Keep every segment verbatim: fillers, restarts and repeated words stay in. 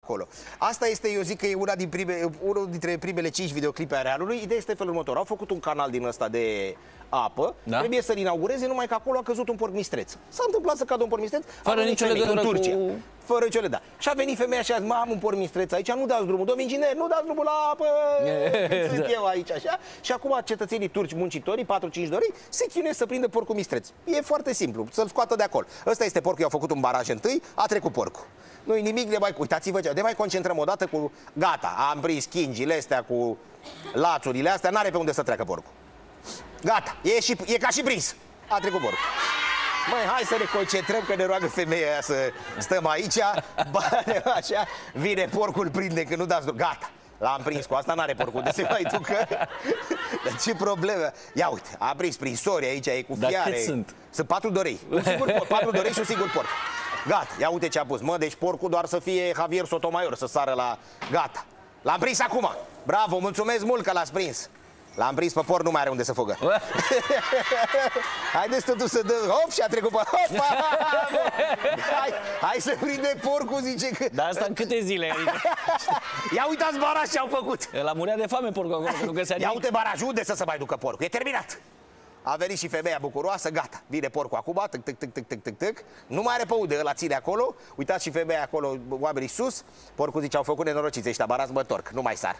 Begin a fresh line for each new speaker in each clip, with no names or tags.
acolo. Asta este, eu zic că e una din prime, unul dintre primele cinci videoclipe ale anului. Ideea este felul următor. Au făcut un canal din ăsta de apă, da? Trebuie să-l inaugureze, numai că acolo a căzut un porc mistreț. S-a întâmplat să cadă un porc mistreț
fără nicio legătură
în Turcia.
cu...
Fără nicio legătură. Și a venit femeia și a zis, mă, am un porc mistreț aici, nu dați drumul, domnul inginer, nu dați drumul la apă, sunt eu aici, așa. Și acum cetățenii turci muncitorii, patru cinci dori, se chinuie să prindă porcul mistreț. E foarte simplu, să-l scoată de acolo. Ăsta este porcul, i-au făcut un baraj întâi, a trecut porcul. Nu-i nimic, de mai, uitați-vă, de mai concentrăm o dată cu, gata, am prins chingile astea cu lațurile astea, n-are pe unde să treacă porcul. Gata, e, și, e ca și prins. A trecut porcul. Măi, hai să ne concentrăm, că ne roagă femeia aia să stăm aici. Bă, așa, vine porcul, prinde, că nu dați... Gata, l-am prins, cu asta n-are porcul de se mai ducă. Dar ce problemă? Ia uite, a prins prinsori aici, e cu fiare.
Dar cât sunt?
Sunt patru dorei, un singur porc, patru dorei și un singur porc. Gata, ia uite ce a pus. Mă, deci porcul doar să fie Javier Sotomayor, să sară la... Gata, l-am prins acum. Bravo, mulțumesc mult că l-ați prins. L-am prins pe porc, nu mai are unde să fugă. Haideți totuși să dă. Hop, și a trecut pe... Hopa! Hai, hai să prinde porcul, zice că...
Dar asta în câte zile?
Ia uitați baraj ce au făcut.
El a murit de foame porcul acolo, că nu găsea nimic.
Ia uite baraj, unde să se mai ducă porcul? E terminat. A venit și femeia bucuroasă, gata, vine porcul acum, tâc, tâc, tâc, tâc, tâc, tâc, tâc. Nu mai are pe unde, ăla ține acolo. Uitați și femeia acolo, oamenii sus. Porcul zice, au făcut nenorociți ăștia, baraz mă torc, nu mai sar.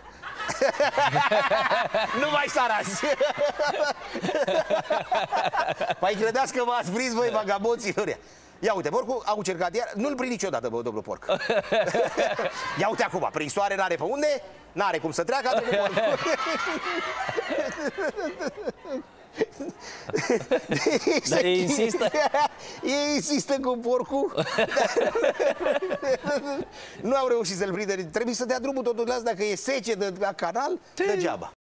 Nu mai sar azi. Păi credeți că v-ați prins, voi, vagabonților. Ia uite, porcul a încercat iar, nu-l prind niciodată, bă, domnul porc. Ia uite acum, prinsoare n-are pe unde, n-are cum să treacă, a trecut porcul.
Dar ei insistă.
Ei insistă cu porcul. Nu au reușit să-l prindă. Trebuie să dea drumul totul la asta, dacă e sece de la canal, degeaba.